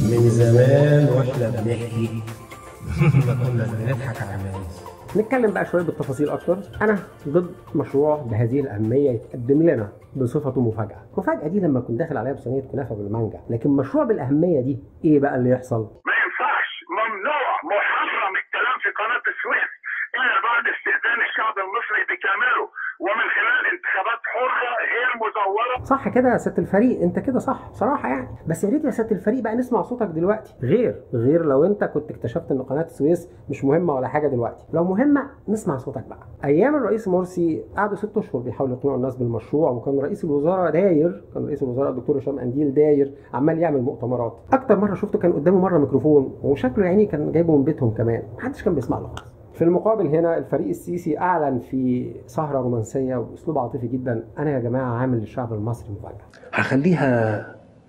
من زمان واحنا بنحكي ما كنا بنضحك على الناس. نتكلم بقى شويه بالتفاصيل اكتر. انا ضد مشروع بهذه الاهميه يتقدم لنا بصفته مفاجاه. المفاجاه دي لما اكون داخل عليها بصينيه كنافه بالمانجا، لكن مشروع بالاهميه دي ايه بقى اللي يحصل؟ ما ينفعش، ممنوع، محرم الكلام في قناه السويس الا بعد استئذان الشعب المصري بكامله ومن خلال انتخابات حره غير مزوره. صح كده يا سياده الفريق، انت كده صح بصراحه يعني. بس يا ريت يا سياده الفريق بقى نسمع صوتك دلوقتي، غير لو انت كنت اكتشفت ان قناه السويس مش مهمه ولا حاجه دلوقتي. لو مهمه نسمع صوتك بقى. ايام الرئيس مرسي قعدوا 6 اشهر بيحاولوا يقنعوا الناس بالمشروع، وكان رئيس الوزراء الدكتور هشام قنديل داير عمال يعمل مؤتمرات. اكتر مره شفته كان قدامه مره ميكروفون، وشكله يعني كان جايبه من بيتهم كمان، محدش كان بيسمع له خالص. في المقابل هنا الفريق السيسي اعلن في سهره رومانسيه وباسلوب عاطفي جدا: انا يا جماعه عامل للشعب المصري مفاجاه. هخليها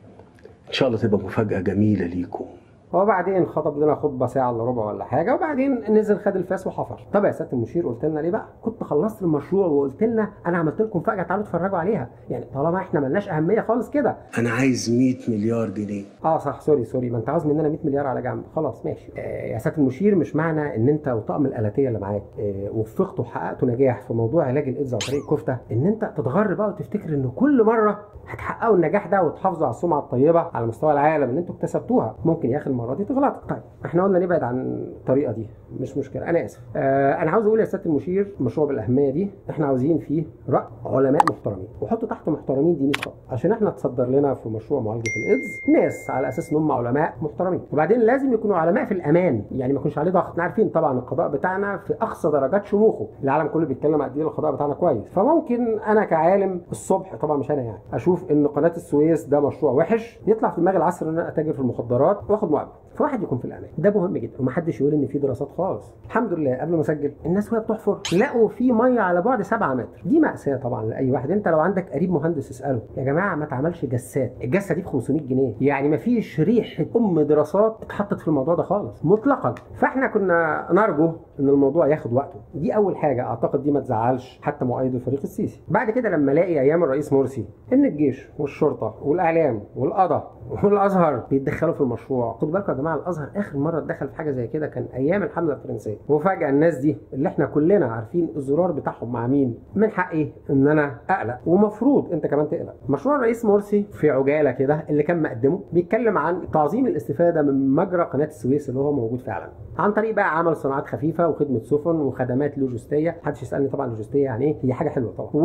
ان شاء الله تبقى مفاجأة جميلة ليكم. وبعدين خطب لنا خطبه ساعه الا ربع ولا حاجه، وبعدين نزل خد الفاس وحفر. طب يا سياده المشير قلت لنا ليه بقى؟ كنت خلصت المشروع وقلت لنا انا عملت لكم مفاجاه، تعالوا اتفرجوا عليها. يعني طالما احنا ملناش اهميه خالص كده. انا عايز 100 مليار جنيه. صح، سوري، ما انت عاوز مننا 100 مليار على جنب. خلاص ماشي. يا سياده المشير، مش معنى ان انت وطقم الالاتيه اللي معاك وفقتوا وحققتوا نجاح في موضوع علاج الايدز عن طريق الكفته ان انت تتغر بقى وتفتكر ان كل مره هتحققوا النجاح ده وتحافظوا على السمعه الطيبه على مستوى العالم اللي انتوا اكتسبتوها. ممكن يا اخي المره دي تغلطوا. طيب احنا قلنا نبعد عن الطريقه دي، مش مشكله، انا اسف. انا عاوز اقول يا سياده المشير، مشروع بالاهميه دي احنا عاوزين فيه راي علماء محترمين، وحطوا تحت محترمين دي 100 خط، عشان احنا تصدر لنا في مشروع معالجه الايدز ناس على اساس ان هم علماء محترمين. وبعدين لازم يكونوا علماء في الامان، يعني ما يكونش عليه ضغط. احنا عارفين طبعا القضاء بتاعنا في اقصى درجات شموخه، العالم كله بيتكلم قد ايه القضاء بتاعنا كويس. فممكن انا كعالم الصبح، طبعا مش انا يعني، اشوف ان قناه السويس ده مشروع وحش، يطلع في دماغ العصر ان انا اتاجر في المخدرات واخد مقابله. فواحد يكون في الامان، ده مهم جدا. ومحدش يقول ان في دراسات خالص. الحمد لله قبل ما اسجل الناس وهي بتحفر لقوا في ميه على بعد 7 متر. دي مأساة طبعا لاي واحد. انت لو عندك قريب مهندس اساله: يا جماعه ما اتعملش جسات، الجسه دي ب 500 جنيه، يعني ما فيش ريحه دراسات اتحطت في الموضوع ده خالص مطلقا. فاحنا كنا نرجو ان الموضوع ياخد وقته. دي اول حاجه، اعتقد دي ما تزعلش حتى مؤيد الفريق السيسي. بعد كده لما الاقي ايام الرئيس مرسي ان الجيش والشرطه والاعلام والقضاء والازهر بيتدخلوا في المشروع. خدوا بالكم يا جماعه، الازهر اخر مره اتدخل في حاجه زي كده كان ايام الحمله الفرنسيه. وفجاه الناس دي اللي احنا كلنا عارفين الزرار بتاعهم مع مين، من حقي ان انا اقلق، ومفروض انت كمان تقلق. مشروع الرئيس مرسي في عجاله كده اللي كان مقدمه بيتكلم عن تعظيم الاستفاده من مجرى قناه السويس اللي هو موجود فعلا، عن طريق بقى عمل صناعات خفيفه وخدمه سفن وخدمات لوجستيه. محدش يسالني طبعا لوجستيه يعني ايه، هي حاجه حلوه طبعا،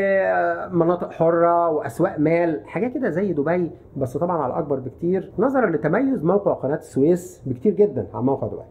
ومناطق حره واسواق مال، حاجات كده زي دبي، بس طبعا على اكبر بكتير نظرا لتميز موقع قناه السويس بكتير جدا عن موقع دبي.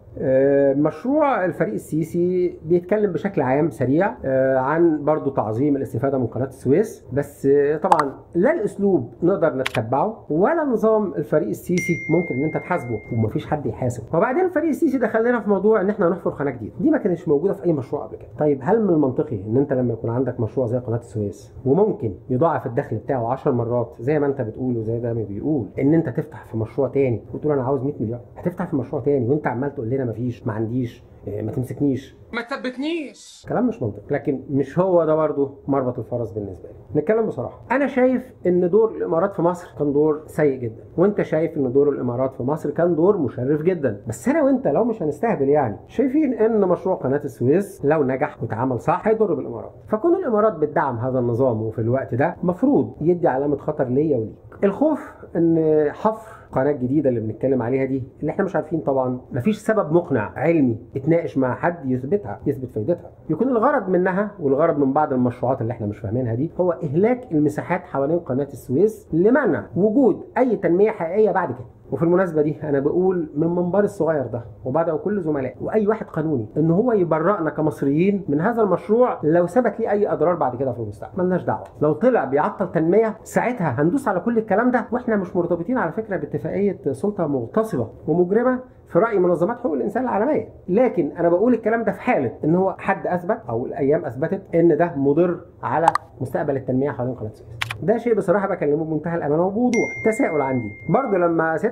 مشروع الفريق السيسي بيتكلم بشكل عام سريع عن برضو تعظيم الاستفاده من قناه السويس، بس طبعا لا الاسلوب نقدر نتبعه ولا نظام الفريق السيسي ممكن ان انت تحاسبه، ومفيش حد يحاسب. وبعدين الفريق السيسي دخل لنا في موضوع ان احنا نحفر قناه جديده، دي ما كانتش موجوده في اي مشروع قبل كده. طيب هل من المنطقي ان انت لما يكون عندك مشروع زي قناه السويس وممكن يضاعف الدخل بتاعه 10 مرات زي ما انت بتقول وزي ده ما بيقول، ان انت تفتح في مشروع تاني وتقول انا عاوز 100 مليار؟ هتفتح في مشروع تاني وانت عمال تقول لنا مفيش، ما عنديش، ما تمسكنيش، ما تثبتنيش. كلام مش منطقي. لكن مش هو ده برضه مربط الفرس بالنسبه لي. نتكلم بصراحه، انا شايف ان دور الامارات في مصر كان دور سيء جدا، وانت شايف ان دور الامارات في مصر كان دور مشرف جدا. بس انا وانت لو مش هنستهبل يعني شايفين ان مشروع قناه السويس لو نجح واتعمل صح هيضر بالامارات. فكون الامارات بتدعم هذا النظام وفي الوقت ده مفروض يدي علامه خطر ليا وليك. الخوف ان حفر القناه الجديده اللي بنتكلم عليها دي، اللي احنا مش عارفين طبعا، مفيش سبب مقنع علمي اتناقش مع حد يثبت فايدتها، يكون الغرض منها والغرض من بعض المشروعات اللي احنا مش فاهمينها دي هو اهلاك المساحات حوالين قناه السويس لمنع وجود اي تنميه حقيقيه بعد كده. وفي المناسبه دي انا بقول من منبر الصغير ده وبدعو كل زملائي واي واحد قانوني ان هو يبرئنا كمصريين من هذا المشروع لو ثبت ليه اي اضرار بعد كده في المستقبل. ملناش دعوه، لو طلع بيعطل تنميه ساعتها هندوس على كل الكلام ده. واحنا مش مرتبطين على فكره باتفاقيه سلطه مغتصبه ومجرمه في راي منظمات حقوق الانسان العالميه، لكن انا بقول الكلام ده في حاله ان هو حد اثبت او الايام اثبتت ان ده مضر على مستقبل التنميه حوالين قناه السويس. ده شيء بصراحه بكلمه بمنتهى الامانه وبوضوح. تساؤل عندي برضه لما سياده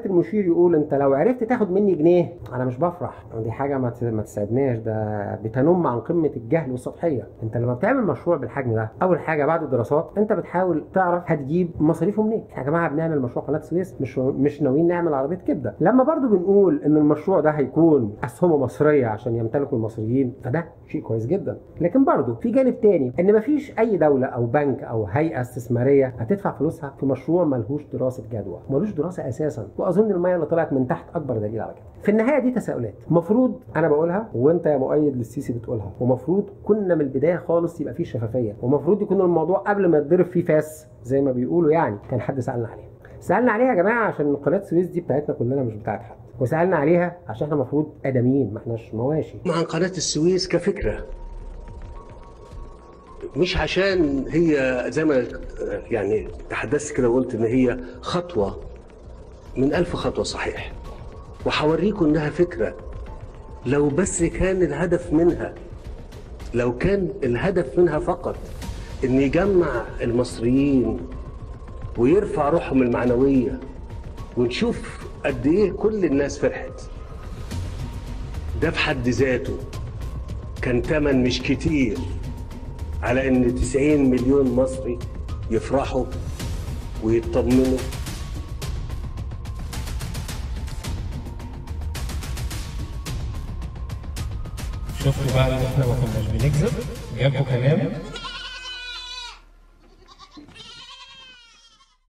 سياده المشير يقول انت لو عرفت تاخد مني جنيه انا مش بفرح، دي حاجه ما تسعدناش، ده بتنم عن قمه الجهل والسطحيه. انت لما بتعمل مشروع بالحجم ده اول حاجه بعد الدراسات انت بتحاول تعرف هتجيب مصاريفه منين. يا جماعه بنعمل مشروع قناه السويس مش ناويين نعمل عربيه كبده. لما برضو بنقول ان المشروع ده هيكون اسهمه مصريه عشان يمتلكه المصريين فده شيء كويس جدا، لكن برضو في جانب تاني ان مفيش اي دوله او بنك او هيئه استثماريه هتدفع فلوسها في مشروع ملهوش دراسه جدوى، ملوش دراسه اساسا. واظن الميه اللي طلعت من تحت اكبر دليل على كده. في النهايه دي تساؤلات المفروض انا بقولها وانت يا مؤيد للسيسي بتقولها، ومفروض كنا من البدايه خالص يبقى في شفافيه، ومفروض يكون الموضوع قبل ما يتضرب فيه فاس زي ما بيقولوا يعني كان حد سالنا عليها. سالنا عليها يا جماعه عشان قناه السويس دي بتاعتنا كلنا مش بتاعت حد، وسالنا عليها عشان احنا المفروض ادميين ما احناش مواشي. عن قناه السويس كفكره، مش عشان هي زي ما يعني تحدثت كده وقلت ان هي خطوه من 1000 خطوه صحيح، وهوريكم انها فكره. لو بس كان الهدف منها فقط ان يجمع المصريين ويرفع روحهم المعنويه، ونشوف قد ايه كل الناس فرحت، ده بحد ذاته كان تمن مش كتير على ان 90 مليون مصري يفرحوا ويطمنوا. شفتوا بقى ان احنا ما كناش بنكذب، جابوا كلام